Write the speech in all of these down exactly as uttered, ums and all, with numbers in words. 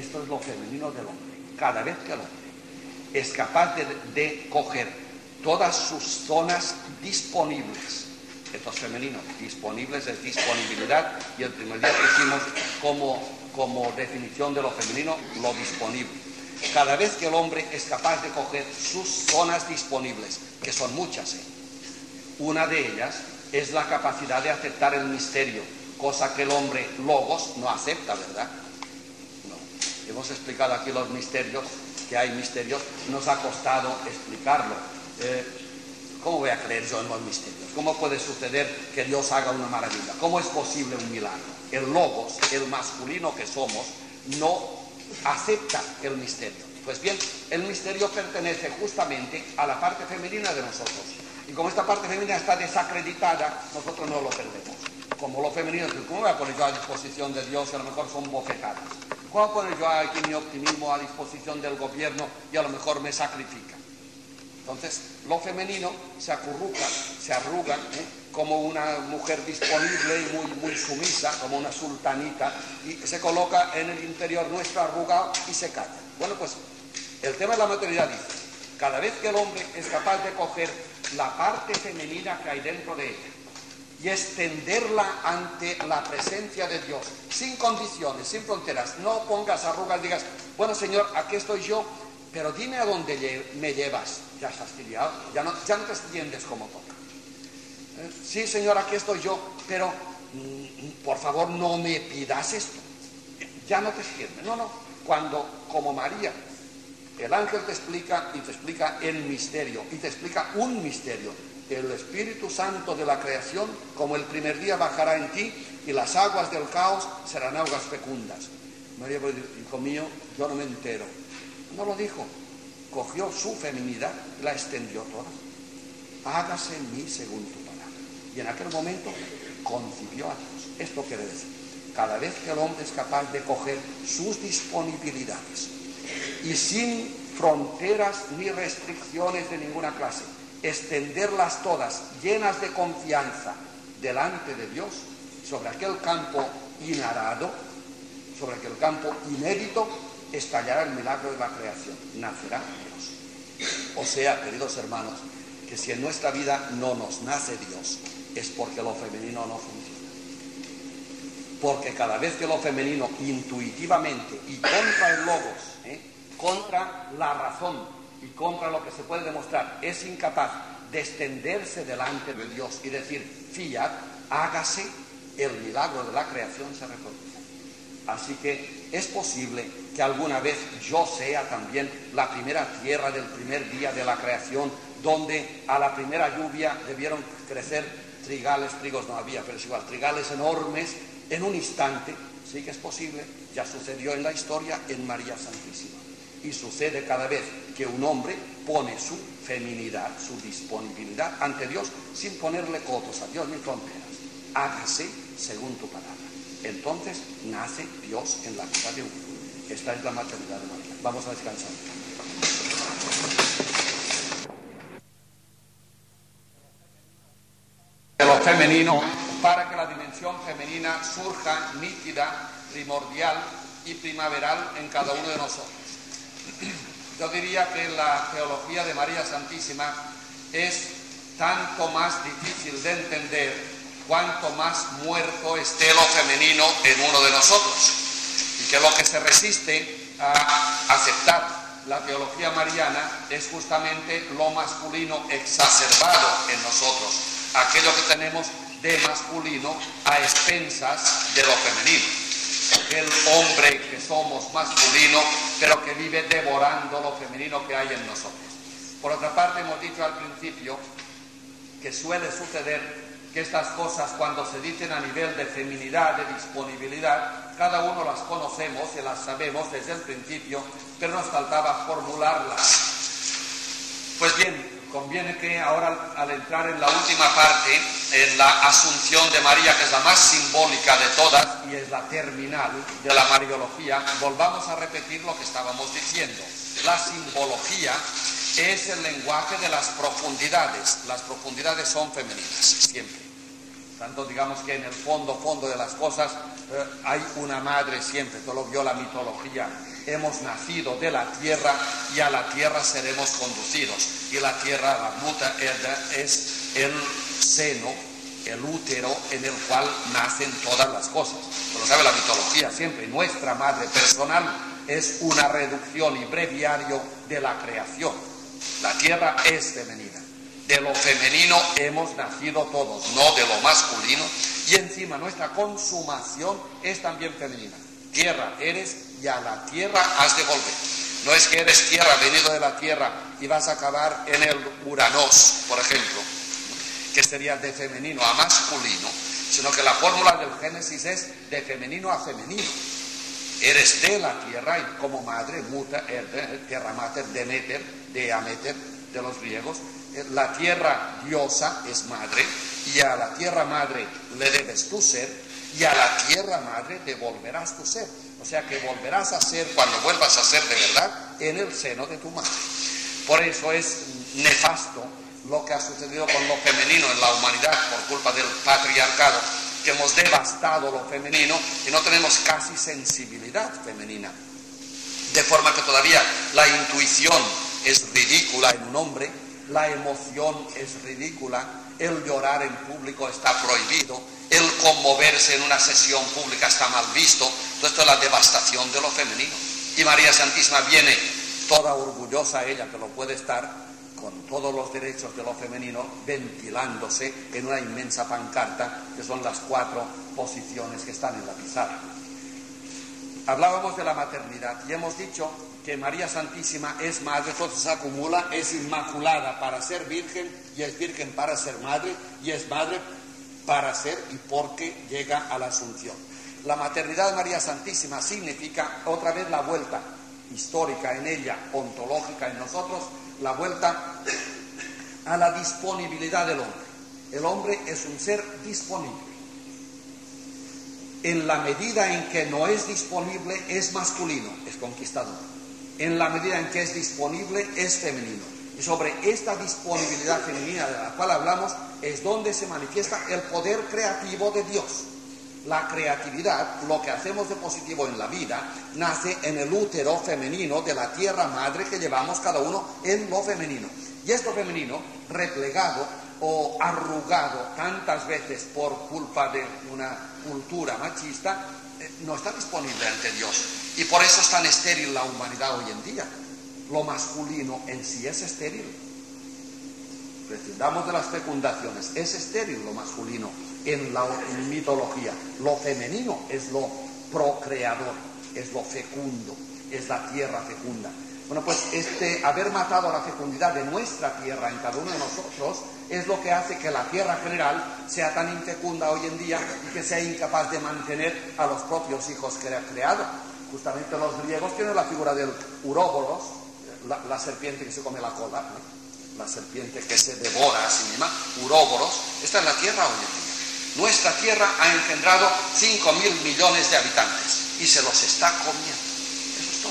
esto es lo femenino del hombre. Cada vez que el hombre es capaz de, de coger todas sus zonas disponibles, esto es femenino, disponibles es disponibilidad, y el primer día que hicimos como, como definición de lo femenino, lo disponible. Cada vez que el hombre es capaz de coger sus zonas disponibles, que son muchas, ¿eh? Una de ellas es la capacidad de aceptar el misterio, cosa que el hombre logos no acepta, ¿verdad? No. Hemos explicado aquí los misterios, que hay misterios, nos ha costado explicarlo. Eh, ¿Cómo voy a creer yo en los misterios? ¿Cómo puede suceder que Dios haga una maravilla? ¿Cómo es posible un milagro? El logos, el masculino que somos, no acepta el misterio. Pues bien, el misterio pertenece justamente a la parte femenina de nosotros. Y como esta parte femenina está desacreditada, nosotros no lo perdemos. Como lo femenino, ¿cómo voy a poner yo a disposición de Dios y a lo mejor son bofetadas? ¿Cómo voy a poner yo aquí mi optimismo a disposición del gobierno y a lo mejor me sacrifica? Entonces, lo femenino se acurruca, se arruga, ¿eh? como una mujer disponible y muy, muy sumisa, como una sultanita, y se coloca en el interior nuestro arrugado y se calla. Bueno, pues el tema de la maternidad dice, cada vez que el hombre es capaz de coger la parte femenina que hay dentro de ella y extenderla ante la presencia de Dios, sin condiciones, sin fronteras, no pongas arrugas, digas, bueno Señor, aquí estoy yo, pero dime a dónde me llevas. Ya estás fastidiado, ya no, ya no te extiendes como toca. ¿Eh? Sí, Señor, aquí estoy yo, pero mm, por favor no me pidas esto. Ya no te extiendes. No, no. Cuando, como María, el ángel te explica y te explica el misterio, y te explica un misterio. El Espíritu Santo de la creación, como el primer día, bajará en ti, y las aguas del caos serán aguas fecundas. María puede decir, hijo mío, yo no me entero. No lo dijo. Cogió su feminidad y la extendió toda. Hágase en mí según tu palabra. Y en aquel momento concibió a Dios. Esto quiere decir, cada vez que el hombre es capaz de coger sus disponibilidades y sin fronteras ni restricciones de ninguna clase, extenderlas todas llenas de confianza delante de Dios, sobre aquel campo inarado, sobre aquel campo inédito, estallará el milagro de la creación, nacerá Dios. O sea, queridos hermanos, que si en nuestra vida no nos nace Dios, es porque lo femenino no funciona. Porque cada vez que lo femenino intuitivamente y contra el logos, ¿eh? contra la razón y contra lo que se puede demostrar, es incapaz de extenderse delante de Dios y decir, fiat, hágase, el milagro de la creación se reproduce. Así que es posible que alguna vez yo sea también la primera tierra del primer día de la creación, donde a la primera lluvia debieron crecer trigales, trigos no había, pero es igual, trigales enormes en un instante. Sí que es posible, ya sucedió en la historia en María Santísima. Y sucede cada vez que un hombre pone su feminidad, su disponibilidad ante Dios, sin ponerle cotos a Dios ni fronteras. Hágase según tu palabra. Entonces nace Dios en la vida de uno. Esta es la maternidad de María. Vamos a descansar. De lo femenino, para que la dimensión femenina surja nítida, primordial y primaveral en cada uno de nosotros. Yo diría que la teología de María Santísima es tanto más difícil de entender cuanto más muerto esté lo femenino en uno de nosotros, y que lo que se resiste a aceptar la teología mariana es justamente lo masculino exacerbado en nosotros, aquello que tenemos de masculino a expensas de lo femenino, el hombre que somos masculino, pero que vive devorando lo femenino que hay en nosotros. Por otra parte, hemos dicho al principio que suele suceder que estas cosas, cuando se dicen a nivel de feminidad, de disponibilidad, cada uno las conocemos y las sabemos desde el principio, pero nos faltaba formularlas. Pues bien, conviene que ahora, al entrar en la última parte, en la Asunción de María, que es la más simbólica de todas y es la terminal de la Mariología, volvamos a repetir lo que estábamos diciendo. La simbología es el lenguaje de las profundidades. Las profundidades son femeninas, siempre. Tanto digamos que en el fondo, fondo de las cosas, eh, hay una madre siempre. Todo lo vio la mitología hemos nacido de la tierra y a la tierra seremos conducidos. Y la tierra, la muta erda, es el seno, el útero en el cual nacen todas las cosas. Lo sabe la mitología siempre. Nuestra madre personal es una reducción y breviario de la creación. La tierra es femenina. De lo femenino hemos nacido todos, no de lo masculino. Y encima nuestra consumación es también femenina. Tierra eres y a la tierra has de volver. No es que eres tierra, venido de la tierra y vas a acabar en el Uranos, por ejemplo, que sería de femenino a masculino, sino que la fórmula del Génesis es de femenino a femenino. Eres de la tierra y como madre, muta, er, tierra mater, Demeter, de Ameter, de los griegos. La tierra diosa es madre y a la tierra madre le debes tu ser y a la tierra madre devolverás tu ser. O sea que volverás a ser, cuando vuelvas a ser de verdad, en el seno de tu madre. Por eso es nefasto lo que ha sucedido con lo femenino en la humanidad por culpa del patriarcado, que hemos devastado lo femenino y no tenemos casi sensibilidad femenina. De forma que todavía la intuición es ridícula en un hombre, la emoción es ridícula, el llorar en público está prohibido, el conmoverse en una sesión pública está mal visto. Todo esto es la devastación de lo femenino. Y María Santísima viene toda orgullosa, ella que lo puede estar, con todos los derechos de lo femenino, ventilándose en una inmensa pancarta, que son las cuatro posiciones que están en la pizarra. Hablábamos de la maternidad y hemos dicho que María Santísima es madre, entonces se acumula, es inmaculada para ser virgen y es virgen para ser madre y es madre para ser y porque llega a la Asunción. La maternidad de María Santísima significa otra vez la vuelta histórica en ella, ontológica en nosotros, la vuelta a la disponibilidad del hombre. El hombre es un ser disponible. En la medida en que no es disponible, es masculino, es conquistador. En la medida en que es disponible, es femenino. Y sobre esta disponibilidad femenina de la cual hablamos, es donde se manifiesta el poder creativo de Dios. La creatividad, lo que hacemos de positivo en la vida, nace en el útero femenino de la tierra madre que llevamos cada uno en lo femenino. Y esto femenino, replegado o arrugado tantas veces por culpa de una cultura machista, eh, no está disponible ante Dios. Y por eso es tan estéril la humanidad hoy en día. Lo masculino en sí es estéril. Prescindamos de las fecundaciones, es estéril lo masculino en la mitología. Lo femenino es lo procreador, es lo fecundo, es la tierra fecunda. Bueno, pues este haber matado la fecundidad de nuestra tierra en cada uno de nosotros es lo que hace que la tierra general sea tan infecunda hoy en día y que sea incapaz de mantener a los propios hijos que ha creado. Justamente los griegos tienen la figura del uróboros, la, la serpiente que se come la cola, ¿no? La serpiente que se devora a sí misma, uróboros. Esta es la tierra hoy en día. Nuestra tierra ha engendrado cinco mil millones de habitantes y se los está comiendo. Eso es todo.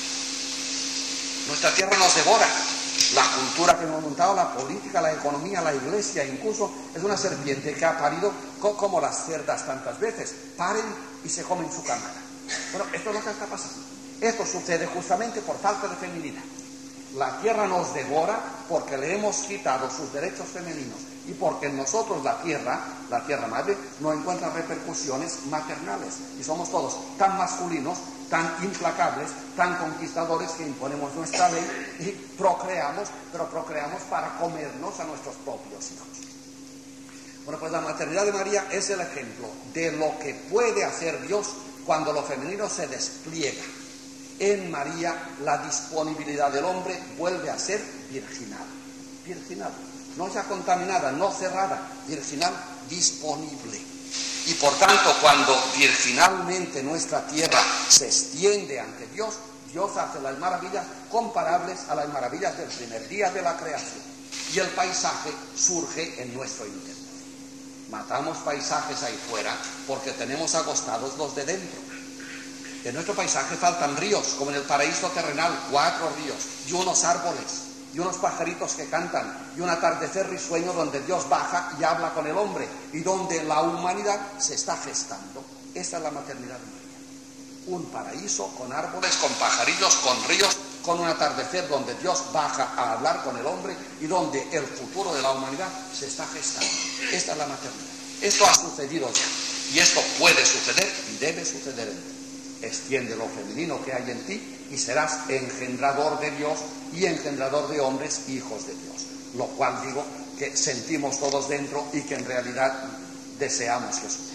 Nuestra tierra nos devora. La cultura que hemos montado, la política, la economía, la iglesia, incluso, es una serpiente que ha parido como las cerdas tantas veces. Paren y se comen su cámara. Bueno, esto es lo que está pasando. Esto sucede justamente por falta de feminidad. La tierra nos devora porque le hemos quitado sus derechos femeninos y porque en nosotros la tierra, la tierra madre, no encuentra repercusiones maternales. Y somos todos tan masculinos, tan implacables, tan conquistadores que imponemos nuestra ley y procreamos, pero procreamos para comernos a nuestros propios hijos. Bueno, pues la maternidad de María es el ejemplo de lo que puede hacer Dios cuando lo femenino se despliega. En María la disponibilidad del hombre vuelve a ser virginal. Virginal. No ya contaminada, no cerrada. Virginal, disponible. Y por tanto, cuando virginalmente nuestra tierra se extiende ante Dios, Dios hace las maravillas comparables a las maravillas del primer día de la creación. Y el paisaje surge en nuestro interior. Matamos paisajes ahí fuera porque tenemos agostados los de dentro. En nuestro paisaje faltan ríos, como en el paraíso terrenal, cuatro ríos, y unos árboles, y unos pajaritos que cantan, y un atardecer risueño donde Dios baja y habla con el hombre, y donde la humanidad se está gestando. Esa es la maternidad de María. Un paraíso con árboles, con pajarillos, con ríos, con un atardecer donde Dios baja a hablar con el hombre y donde el futuro de la humanidad se está gestando. Esta es la maternidad. Esto ha sucedido ya. Y esto puede suceder y debe suceder en ti. Extiende lo femenino que hay en ti y serás engendrador de Dios y engendrador de hombres, hijos de Dios. Lo cual digo que sentimos todos dentro y que en realidad deseamos que suceda.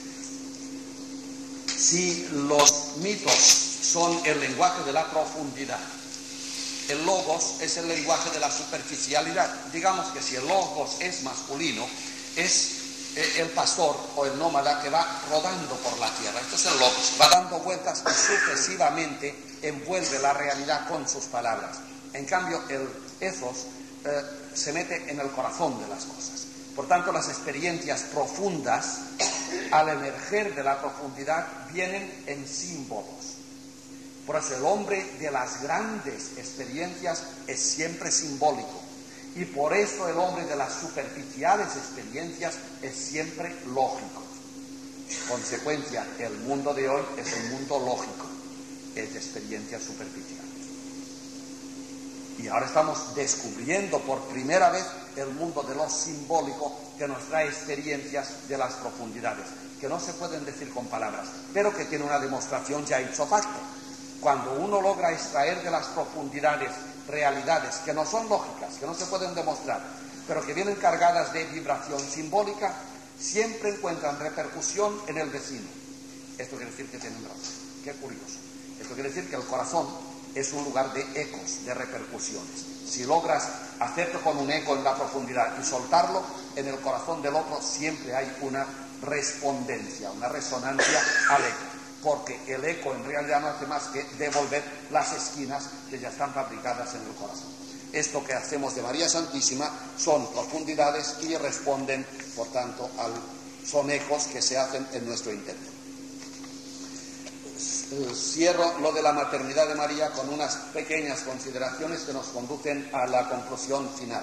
Si los mitos son el lenguaje de la profundidad, el logos es el lenguaje de la superficialidad. Digamos que si el logos es masculino, es el pastor o el nómada que va rodando por la tierra. Esto es el logos, va dando vueltas y sucesivamente envuelve la realidad con sus palabras. En cambio, el ethos eh, se mete en el corazón de las cosas. Por tanto, las experiencias profundas, al emerger de la profundidad, vienen en símbolos. Por eso el hombre de las grandes experiencias es siempre simbólico. Y por eso el hombre de las superficiales experiencias es siempre lógico. Consecuencia, el mundo de hoy es un mundo lógico, es de experiencias superficiales. Y ahora estamos descubriendo por primera vez el mundo de lo simbólico que nos trae experiencias de las profundidades, que no se pueden decir con palabras, pero que tiene una demostración ya ipso facto. Cuando uno logra extraer de las profundidades realidades que no son lógicas, que no se pueden demostrar, pero que vienen cargadas de vibración simbólica, siempre encuentran repercusión en el vecino. Esto quiere decir que tienen razón. Qué curioso. Esto quiere decir que el corazón es un lugar de ecos, de repercusiones. Si logras hacerte con un eco en la profundidad y soltarlo, en el corazón del otro siempre hay una respondencia, una resonancia al eco, porque el eco en realidad no hace más que devolver las esquinas que ya están fabricadas en el corazón. Esto que hacemos de María Santísima son profundidades y responden, por tanto, al, son ecos que se hacen en nuestro interior. Cierro lo de la maternidad de María con unas pequeñas consideraciones que nos conducen a la conclusión final.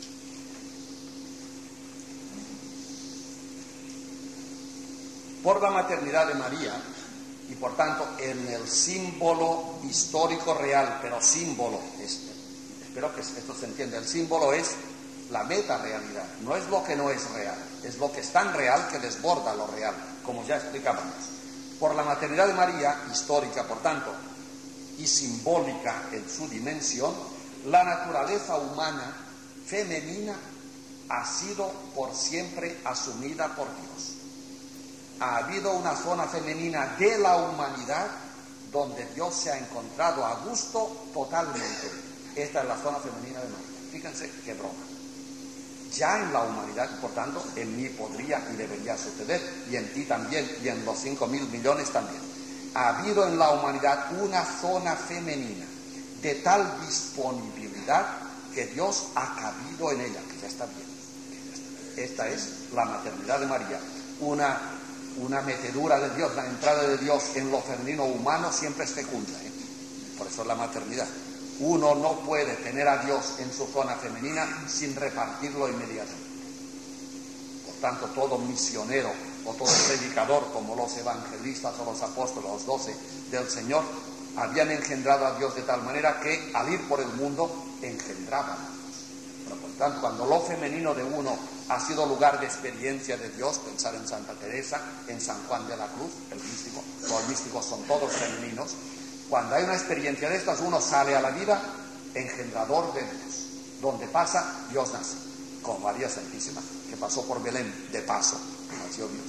Por la maternidad de María, y por tanto en el símbolo histórico real, pero símbolo, es, espero que esto se entienda, el símbolo es la meta-realidad, no es lo que no es real, es lo que es tan real que desborda lo real, como ya explicábamos. Por la maternidad de María, histórica por tanto, y simbólica en su dimensión, la naturaleza humana femenina ha sido por siempre asumida por Dios. Ha habido una zona femenina de la humanidad donde Dios se ha encontrado a gusto totalmente. Esta es la zona femenina de María. Fíjense qué broma. Ya en la humanidad, por tanto, en mí podría y debería suceder, y en ti también, y en los cinco mil millones también. Ha habido en la humanidad una zona femenina de tal disponibilidad que Dios ha cabido en ella, que ya está bien. Esta es la maternidad de María, una, una metedura de Dios, la entrada de Dios en lo femenino humano siempre es fecunda, ¿eh? Por eso es la maternidad. Uno no puede tener a Dios en su zona femenina sin repartirlo inmediatamente. Por tanto, todo misionero o todo predicador, como los evangelistas o los apóstoles, los doce del Señor, habían engendrado a Dios de tal manera que al ir por el mundo engendraban a Dios. Pero por tanto, cuando lo femenino de uno ha sido lugar de experiencia de Dios, pensar en Santa Teresa, en San Juan de la Cruz, el místico, los místicos son todos femeninos. Cuando hay una experiencia de estas, uno sale a la vida engendrador de Dios. Donde pasa, Dios nace. Como María Santísima, que pasó por Belén de paso, nació Dios.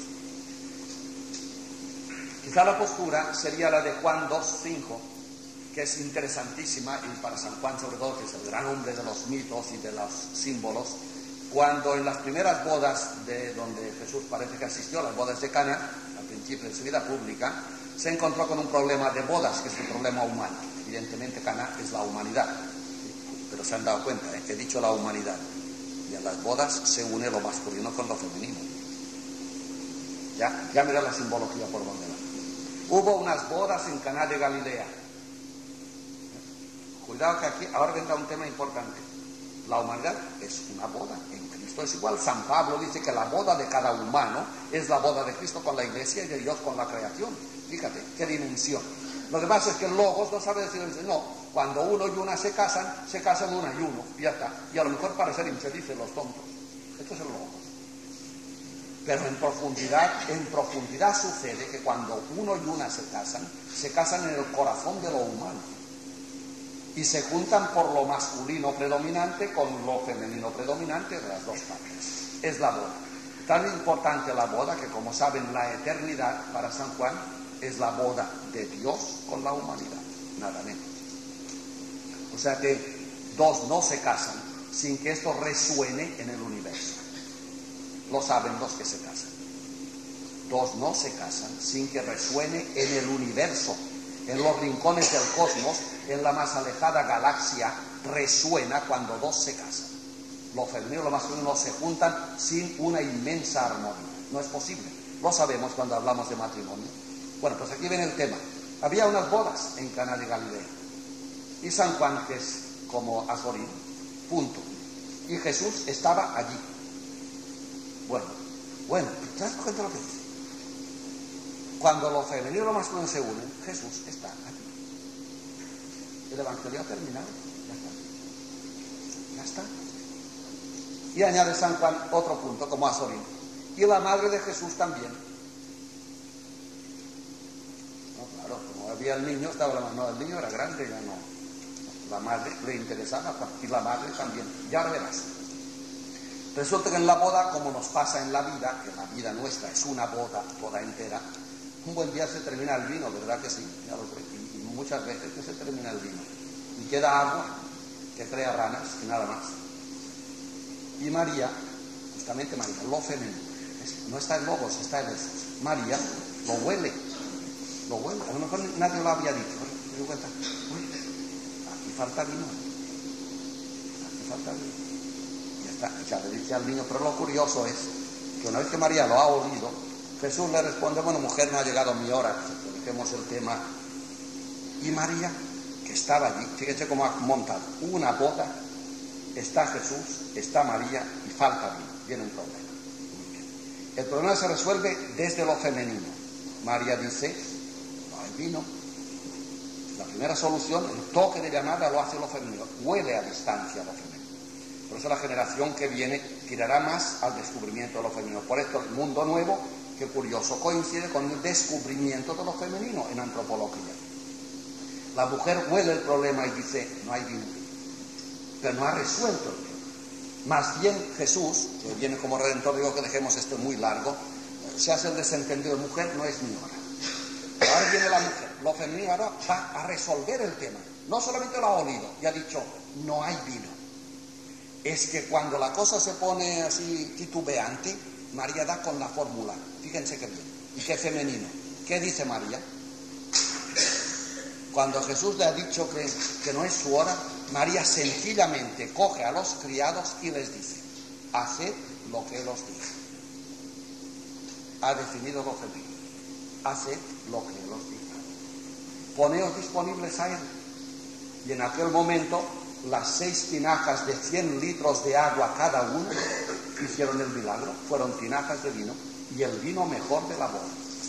Quizá la postura sería la de Juan dos cinco, que es interesantísima, y para San Juan sobre todo, que es el gran hombre de los mitos y de los símbolos, cuando en las primeras bodas de donde Jesús parece que asistió, las bodas de Cana, al principio de su vida pública, se encontró con un problema de bodas, que es un problema humano. Evidentemente Caná es la humanidad, pero se han dado cuenta, ¿eh? que he dicho la humanidad, y en las bodas se une lo masculino con lo femenino. Ya, ya mira la simbología por donde va. Hubo unas bodas en Caná de Galilea. Cuidado que aquí ahora vendrá un tema importante. La humanidad es una boda en Cristo, es igual. San Pablo dice que la boda de cada humano es la boda de Cristo con la iglesia y de Dios con la creación. Fíjate, qué dimensión. Lo que pasa es que el logos no sabe decir, no, cuando uno y una se casan, se casan una y uno, y ya está. Y a lo mejor para ser infelices los tontos. Esto es el logos. Pero en profundidad, en profundidad sucede que cuando uno y una se casan, se casan en el corazón de lo humano. Y se juntan por lo masculino predominante con lo femenino predominante de las dos partes. Es la boda. Tan importante la boda que, como saben, la eternidad para San Juan es la boda de Dios con la humanidad, nada menos. O sea que dos no se casan sin que esto resuene en el universo. Lo saben los que se casan. Dos no se casan sin que resuene en el universo, en los rincones del cosmos, en la más alejada galaxia, resuena cuando dos se casan. Lo femenino y lo masculino se juntan sin una inmensa armonía. No es posible. Lo sabemos cuando hablamos de matrimonio. Bueno, pues aquí viene el tema. Había unas bodas en Caná de Galilea. Y San Juan, que es como Azorín, punto. Y Jesús estaba allí. Bueno, bueno, ¿te das cuenta de lo que dice? Cuando lo femenino y lo masculino se unen, Jesús está allí. El Evangelio ha terminado. Ya está. Ya está. Y añade San Juan otro punto, como Azorín. Y la madre de Jesús también. No, claro, como había el niño, estaba la madre. No, el niño era grande, ya no. La madre le interesaba, y la madre también. Ya lo verás. Resulta que en la boda, como nos pasa en la vida, que la vida nuestra es una boda toda entera, un buen día se termina el vino, ¿verdad que sí? Ya lo creo. Y, y muchas veces que se termina el vino. Y queda agua que crea ranas y nada más. Y María, justamente María, lo femenino, no está en logos, está en eso. María lo huele, lo huele. A lo mejor nadie lo había dicho. Me doy cuenta, uy, aquí falta vino, aquí falta vino. Y ya le dice al niño, pero lo curioso es que una vez que María lo ha oído, Jesús le responde, bueno, mujer, no ha llegado mi hora, dejemos el tema. Y María, que estaba allí, fíjense cómo ha montado una boda, está Jesús, está María y falta vino, viene un problema. El problema se resuelve desde lo femenino. María dice, no hay vino. La primera solución, el toque de llamada lo hace lo femenino, huele a distancia lo femenino. Por eso la generación que viene tirará más al descubrimiento de lo femenino. Por esto el mundo nuevo, que curioso, coincide con el descubrimiento de lo femenino en antropología. La mujer huele el problema y dice, no hay vino. Pero no ha resuelto el tema. Más bien Jesús, que viene como redentor, digo que dejemos esto muy largo, se hace el desentendido, mujer no es mi hora. Ahora viene la mujer, lo femenino ahora va a resolver el tema. No solamente lo ha olido y ha dicho, no hay vino. Es que cuando la cosa se pone así titubeante, María da con la fórmula. Fíjense qué bien. Y qué femenino. ¿Qué dice María? Cuando Jesús le ha dicho que, que no es su hora, María sencillamente coge a los criados y les dice, haced lo que él os diga. Ha definido lo femenino. Haced lo que él os diga. Poneos disponibles a él. Y en aquel momento, las seis tinajas de cien litros de agua cada una hicieron el milagro. Fueron tinajas de vino y el vino mejor de la boda.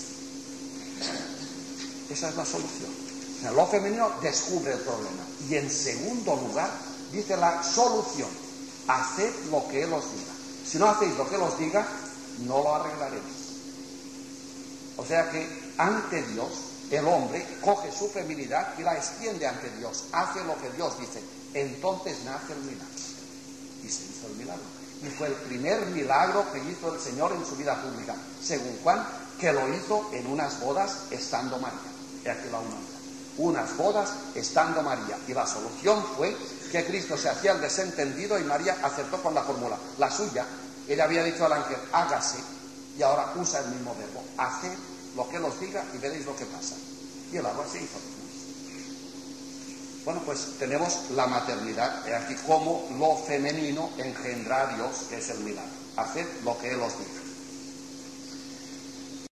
Esa es la solución. O sea, lo femenino descubre el problema. Y en segundo lugar, dice la solución. Haced lo que él os diga. Si no hacéis lo que él os diga, no lo arreglaréis. O sea que ante Dios, el hombre coge su feminidad y la extiende ante Dios. Hace lo que Dios dice. Entonces nace el milagro. Y se hizo el milagro. Y fue el primer milagro que hizo el Señor en su vida pública. Según Juan, que lo hizo en unas bodas estando María. He aquí la humanidad. Unas bodas estando María. Y la solución fue que Cristo se hacía el desentendido y María acertó con la fórmula. La suya, ella había dicho al ángel, hágase. Y ahora usa el mismo verbo. Haced lo que él os diga y veréis lo que pasa. Y el agua se hizo. Bueno, pues tenemos la maternidad, aquí como lo femenino engendra a Dios, que es el milagro. Haced lo que él os diga.